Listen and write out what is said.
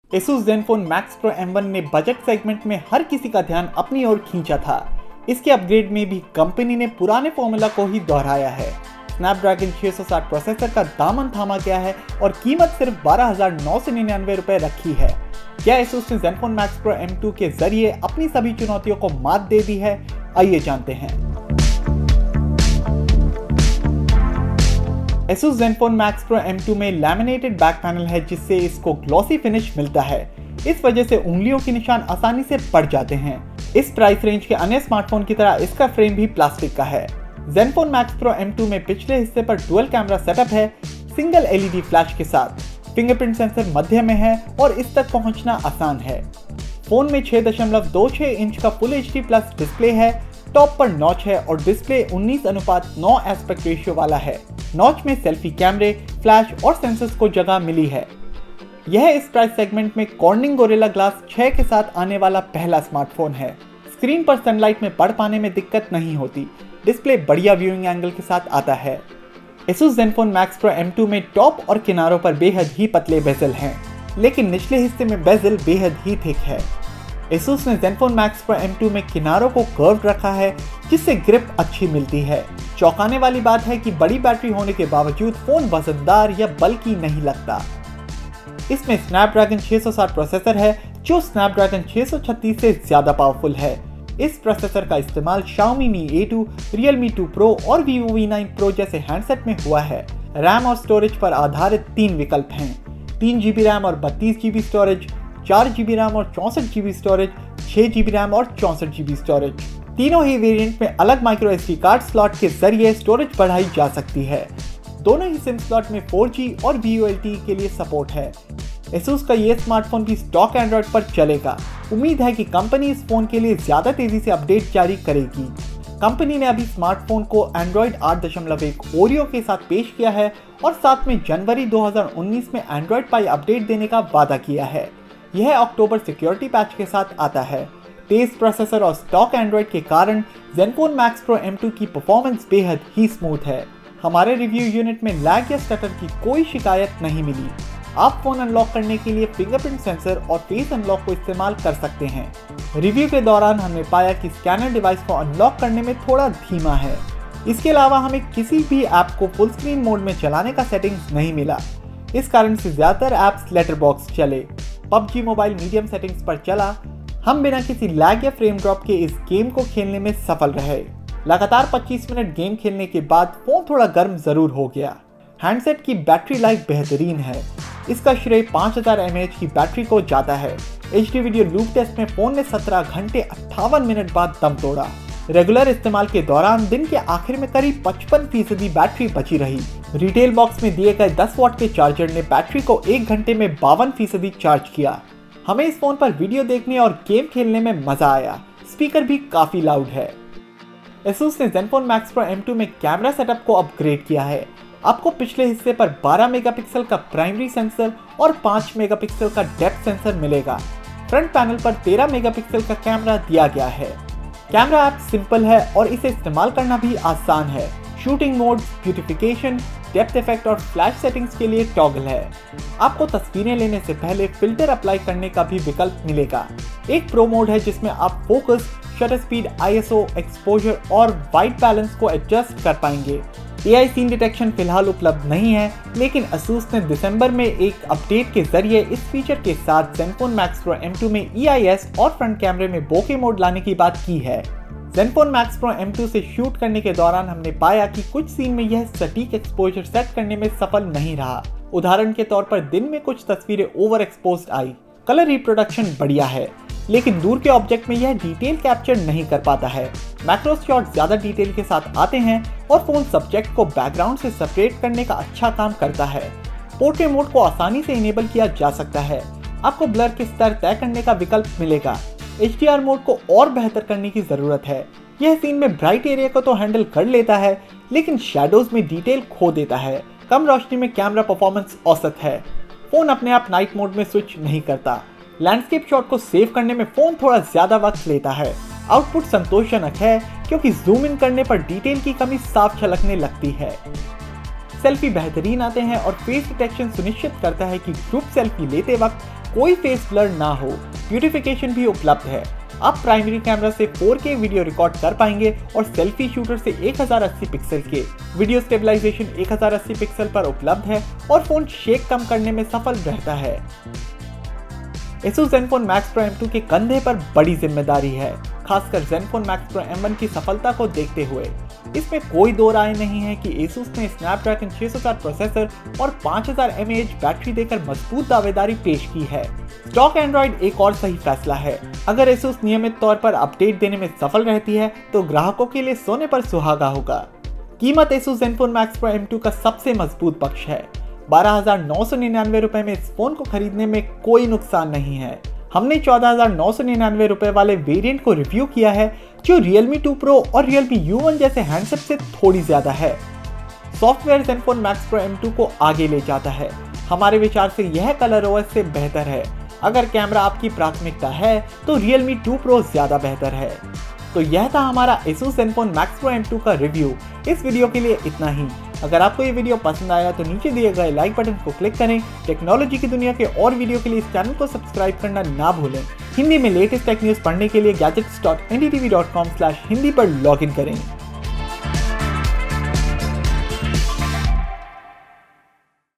Asus Zenfone Max Pro M1 ने budget segment में हर किसी का ध्यान अपनी ओर खींचा था। इसके अपग्रेड में भी कंपनी ने पुराने फॉर्मूला को ही दोहराया है। स्नैपड्रैगन 660 प्रोसेसर का दामन थामा गया है और कीमत सिर्फ 12,999 रुपए रखी है। क्या Asus ने Zenfone Max Pro M2 के जरिए अपनी सभी चुनौतियों को मात दे दी है? आइए जानते हैं। Asus Zenfone Max Pro M2 में लैमिनेटेड बैक पैनल है जिससे इसको ग्लॉसी फिनिश मिलता है। इस वजह से उंगलियों के निशान आसानी से पड़ जाते हैं। इस प्राइस रेंज के अन्य स्मार्टफोन की तरह इसका फ्रेम भी प्लास्टिक का है। Zenfone Max Pro M2 में पिछले हिस्से पर डुअल कैमरा सेटअप है, सिंगल LED फ्लैश के साथ। फिंगरप्रिंट सेंसर मध्य में है और इस तक पहुंचना आसान है। फोन में 6.26 इंच का फुल HD प्लस डिस्प्ले है। टॉप पर नॉच है और डिस्प्ले 19:9 एस्पेक्ट रेशियो वाला है। नॉच में सेल्फी कैमरे, फ्लैश और सेंसर्स को जगह मिली है। यह इस प्राइस सेगमेंट में कॉर्निंग गोरिल्ला ग्लास 6 के साथ आने वाला पहला स्मार्टफोन है। स्क्रीन पर सनलाइट में पढ़ पाने में दिक्कत नहीं होती। डिस्प्ले बढ़िया व्यूइंग एंगल के साथ आता है। Asus Zenfone Max Pro M2 में टॉप और किनारों पर बेहद ही पतले बेजल हैं, लेकिन निचले हिस्से में बेजल बेहद ही थिक है। Asus ने Zenfone Max Pro M2 में किनारों को कर्व्ड रखा है जिससे ग्रिप अच्छी मिलती है। चौंकाने वाली बात है कि बड़ी बैटरी होने के बावजूद फोन वजनदार या बल्कि नहीं लगता। इसमें Snapdragon 660 प्रोसेसर है जो Snapdragon 636 से ज्यादा पावरफुल है। इस प्रोसेसर का इस्तेमाल Xiaomi Mi A2, Realme 2 Pro और Vivo V9 Pro जैसे हैंडसेट में हुआ है। रैम और स्टोरेज पर आधारित 3 विकल्प हैं, 3 GB रैम और 32 GB स्टोरेज, 4 GB रैम और 64 GB स्टोरेज, 6 GB रैम और 64 GB स्टोरेज। तीनों ही वेरिएंट में अलग माइक्रो SD कार्ड स्लॉट के जरिए स्टोरेज बढ़ाई जा सकती है। दोनों ही सिम स्लॉट में 4G और VoLTE के लिए सपोर्ट है। Asus का ये स्मार्टफोन भी स्टॉक एंड्रॉइड पर चलेगा। उम्मीद है कि कंपनी इस फोन के लिए ज्यादा तेजी से अपडेट जारी करेगी। कंपनी ने अभी स्मार्टफोन को Android 8.1 ओरियो के साथ पेश किया है और साथ में जनवरी 2019 में Android Pie अपडेट देने का वादा किया है। यह अक्टूबर सिक्योरिटी पैच के साथ आता है। तेज प्रोसेसर और स्टॉक एंड्रॉइड के कारण Zenfone Max Pro M2 की परफॉर्मेंस बेहद ही स्मूथ है। हमारे रिव्यू यूनिट में लैग या स्टटर की कोई शिकायत नहीं मिली। आप फोन अनलॉक करने के लिए फिंगरप्रिंट सेंसर और फेस अनलॉक को इस्तेमाल कर सकते हैं। रिव्यू के दौरान हमने पाया कि स्कैनर डिवाइस को अनलॉक करने में थोड़ा धीमा है। इसके अलावा हमें किसी भी ऐप को फुल स्क्रीन मोड में चलाने का सेटिंग्स नहीं मिला। इस कारण से ज्यादातर ऐप्स लेटर बॉक्स चले। PUBG मोबाइल मीडियम सेटिंग्स पर चला। हम बिना किसी लैग या फ्रेम ड्रॉप के इस गेम को खेलने में सफल रहे। लगातार 25 मिनट गेम खेलने के बाद फोन थोड़ा गर्म जरूर हो गया। हैंडसेट की बैटरी लाइफ बेहतरीन है। इसका श्रेय 5000 mAh की बैटरी को जाता है। HD वीडियो लूप टेस्ट में फोन ने 17 घंटे 58 मिनट बाद दम तोड़ा। रेगुलर इस्तेमाल के दौरान दिन के आखिर में करीब 55% बैटरी बची रही। रिटेल बॉक्स में दिए गए 10 वॉट के चार्जर ने बैटरी को 1 घंटे में 52% चार्ज किया। हमें इस फोन पर वीडियो देखने और गेम खेलने में मजा आया। स्पीकर भी काफी लाउड है। Asus ने Zenfone Max Pro M2 में कैमरा सेटअप को अपग्रेड किया है। आपको पिछले हिस्से पर 12 मेगापिक्सल का प्राइमरी सेंसर और 5 मेगापिक्सल का डेप्थ सेंसर मिलेगा। फ्रंट पैनल पर 13 मेगापिक्सल का कैमरा दिया गया है। कैमरा ऐप सिंपल है और इसे इस्तेमाल करना भी आसान है। Shooting mode, beautification, depth effect और फ्लैश सेटिंग्स के लिए टॉगल है। आपको तस्वीरें लेने से पहले फिल्टर अप्लाई करने का भी विकल्प मिलेगा। एक प्रो मोड है जिसमें आप focus, shutter speed, ISO, exposure और वाइट बैलेंस को एडजस्ट कर पाएंगे। AI सीन डिटेक्शन फिलहाल उपलब्ध नहीं है, लेकिन Asus ने दिसंबर में एक अपडेट के जरिए इस फीचर के साथ Zenfone Max Pro M2 में EIS और फ्रंट कैमरे में बोके मोड लाने की बात की है। Zenfone Max Pro M2 से शूट करने के दौरान हमने पाया कि कुछ सीन में यह सटीक एक्सपोजर सेट करने में सफल नहीं रहा। उदाहरण के तौर पर दिन में कुछ तस्वीरें ओवर एक्सपोज्ड आई। कलर रिप्रोडक्शन बढ़िया है, लेकिन दूर के ऑब्जेक्ट में यह डिटेल कैप्चर नहीं कर पाता है। मैक्रो शॉट ज्यादा डिटेल के साथ आते हैं और फोन सब्जेक्ट को बैकग्राउंड से सेपरेट करने का अच्छा काम करता है। पोर्ट्रेट मोड को आसानी से इनेबल किया जा सकता है। आपको ब्लर के स्तर तय करने का विकल्प मिलेगा। HDR मोड को और बेहतर करने की जरूरत है। यह सीन में ब्राइट एरिया को तो हैंडल कर लेता है, लेकिन शैडोज में डिटेल खो देता है। कम रोशनी में कैमरा परफॉर्मेंस औसत है। फोन अपने आप नाइट मोड में स्विच नहीं करता। लैंडस्केप शॉट को सेव करने में फोन थोड़ा ज्यादा वक्त लेता है। आउटपुट संतोषजनक है क्योंकि जूम इन करने पर डिटेल की कमी साफ झलकने लगती है। सेल्फी बेहतरीन आते हैं और फेस डिटेक्शन सुनिश्चित करता है कि ग्रुप सेल्फी लेते वक्त कोई फेस ब्लर ना हो। ब्यूटिफिकेशन भी उपलब्ध है। आप प्राइमरी कैमरा से 4K वीडियो रिकॉर्ड कर पाएंगे और सेल्फी शूटर से 1080 पिक्सल के वीडियो स्टेबलाइजेशन 1080 पिक्सल पर उपलब्ध है और फोन शेक कम करने में सफल रहता है। Asus Zenfone Max Pro M2 के कंधे पर बड़ी जिम्मेदारी है, खासकर Zenfone Max Pro M1 की सफलता को देखते हुए। इसमें कोई दो राय नहीं है कि Asus ने Snapdragon 660 प्रोसेसर और 5000 mAh बैटरी देकर मजबूत दावेदारी पेश की है। स्टॉक एंड्रॉइड एक और सही फैसला है। अगर Asus नियमित तौर पर अपडेट देने में सफल रहती है तो ग्राहकों के लिए सोने पर सुहागा होगा। कीमत Asus Zenfone Max Pro M2 का सबसे मजबूत पक्ष है। 12,999 रुपए में इस फोन को खरीदने में कोई नुकसान नहीं है। हमने 14,999 रुपए वाले वेरिएंट को रिव्यू किया है, जो Realme 2 Pro और Realme U1 जैसे हैंडसेट से थोड़ी ज्यादा है। Software Zenfone Max Pro M2 को आगे ले जाता है। हमारे विचार से यह ColorOS से बेहतर है। अगर कैमरा आपकी प्राथमिकता है तो Realme 2 Pro ज्यादा बेहतर है। तो यह था हमारा Asus Zenfone Max Pro M2 का रिव्यू। इस वीडियो के लिए इतना ही। अगर आपको ये वीडियो पसंद आया तो नीचे दिए गए लाइक बटन को क्लिक करें। टेक्नोलॉजी की दुनिया के और वीडियो के लिए इस चैनल को सब्सक्राइब करना ना भूलें। हिंदी में लेटेस्ट टेक न्यूज़ पढ़ने के लिए gadgets.ndtv.com/hindi पर लॉगिन करें।